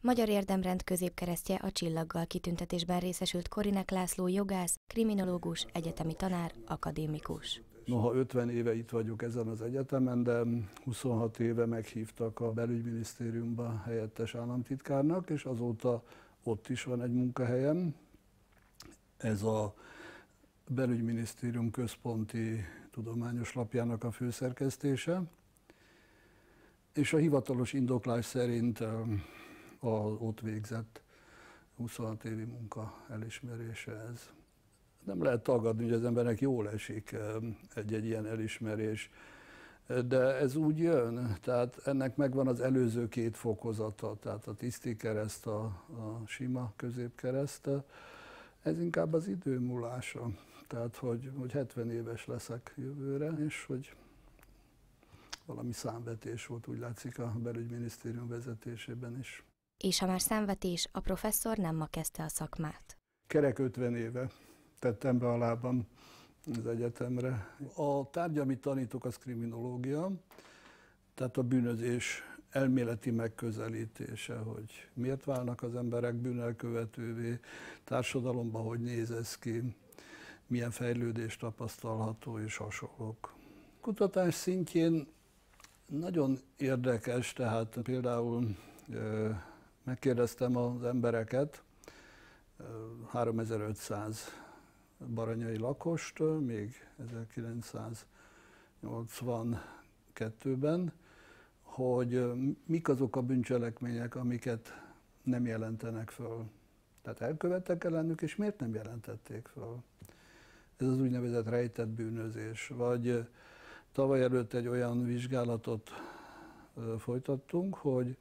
Magyar érdemrend középkeresztje a csillaggal kitüntetésben részesült Korinek László jogász, kriminológus, egyetemi tanár, akadémikus. Noha 50 éve itt vagyok ezen az egyetemen, de 26 éve meghívtak a belügyminisztériumba helyettes államtitkárnak, és azóta ott is van egy munkahelyem. Ez a belügyminisztérium központi tudományos lapjának a főszerkesztése, és a hivatalos indoklás szerint az ott végzett 26 évi munka elismerése ez. Nem lehet tagadni, hogy az embernek jól esik egy ilyen elismerés, de ez úgy jön, tehát ennek megvan az előző két fokozata, tehát a tisztikereszt, a sima középkereszt, ez inkább az idő múlása, tehát hogy 70 éves leszek jövőre, és hogy valami számvetés volt, úgy látszik a belügyminisztérium vezetésében is. És ha már számvetés, a professzor nem ma kezdte a szakmát. Kerek 50 éve tettem be a lábam az egyetemre. A tárgy, amit tanítok, az kriminológia, tehát a bűnözés elméleti megközelítése, hogy miért válnak az emberek bűnelkövetővé, társadalomban hogy néz ez ki, milyen fejlődés tapasztalható és hasonlók. Kutatás szintjén nagyon érdekes, tehát például megkérdeztem az embereket, 3500 baranyai lakost, még 1982-ben, hogy mik azok a bűncselekmények, amiket nem jelentenek föl. Tehát elkövettek ellenük, és miért nem jelentették föl? Ez az úgynevezett rejtett bűnözés. Vagy tavaly előtt egy olyan vizsgálatot folytattunk, hogy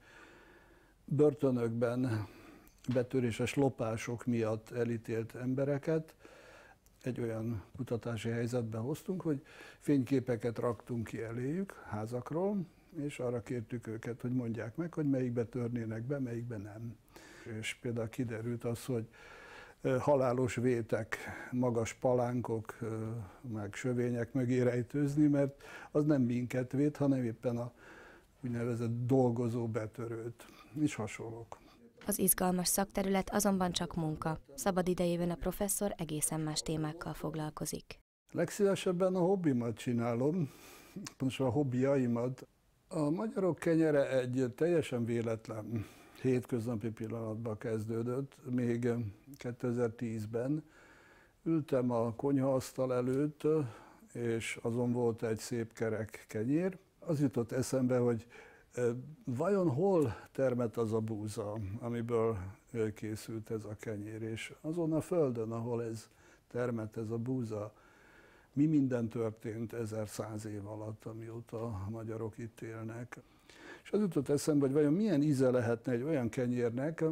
börtönökben betöréses lopások miatt elítélt embereket egy olyan kutatási helyzetbe hoztunk, hogy fényképeket raktunk ki eléjük házakról, és arra kértük őket, hogy mondják meg, hogy melyikbe törnének be, melyikbe nem. És például kiderült az, hogy halálos vétek, magas palánkok, meg sövények mögé rejtőzni, mert az nem minket véd, hanem éppen a úgynevezett dolgozó betörőt, és hasonlók. Az izgalmas szakterület azonban csak munka. Szabad idejében a professzor egészen más témákkal foglalkozik. Legszívesebben a hobbimat csinálom, most a hobbiaimat. A Magyarok kenyere egy teljesen véletlen hétköznapi pillanatban kezdődött, még 2010-ben. Ültem a konyhaasztal előtt, és azon volt egy szép kerek kenyér. Az jutott eszembe, hogy vajon hol termett az a búza, amiből készült ez a kenyér, és azon a földön, ahol ez termett ez a búza, mi minden történt 1100 év alatt, amióta a magyarok itt élnek. És az jutott eszembe, hogy vajon milyen íze lehetne egy olyan kenyérnek,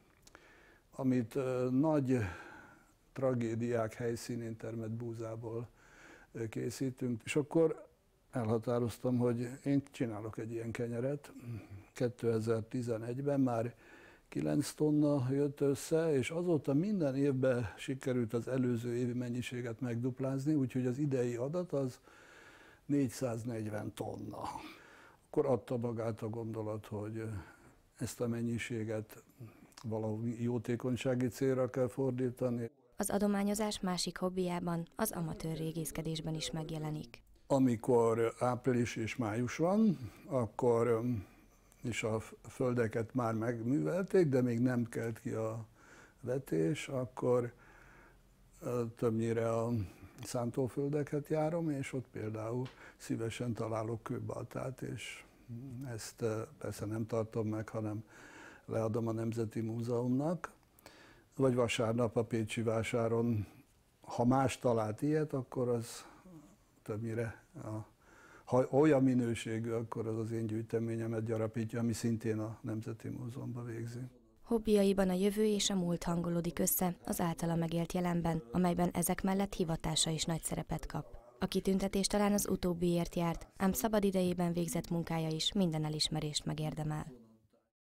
amit nagy tragédiák helyszínén termett búzából készítünk. És akkor elhatároztam, hogy én csinálok egy ilyen kenyeret. 2011-ben már 9 tonna jött össze, és azóta minden évben sikerült az előző évi mennyiséget megduplázni, úgyhogy az idei adat az 440 tonna. Akkor adta magát a gondolat, hogy ezt a mennyiséget valahol jótékonysági célra kell fordítani. Az adományozás másik hobbijában, az amatőr régészkedésben is megjelenik. Amikor április és május van, akkor és a földeket már megművelték, de még nem kelt ki a vetés, akkor többnyire a szántóföldeket járom, és ott például szívesen találok kőbaltát, és ezt persze nem tartom meg, hanem leadom a Nemzeti Múzeumnak. Vagy vasárnap a Pécsi vásáron, ha más talált ilyet, akkor az többnyire, ha olyan minőségű, akkor az az én gyűjteményemet gyarapítja, ami szintén a Nemzeti Múzeumban végzi. Hobbiaiban a jövő és a múlt hangolódik össze az általa megélt jelenben, amelyben ezek mellett hivatása is nagy szerepet kap. A kitüntetés talán az utóbbiért járt, ám szabad idejében végzett munkája is minden elismerést megérdemel.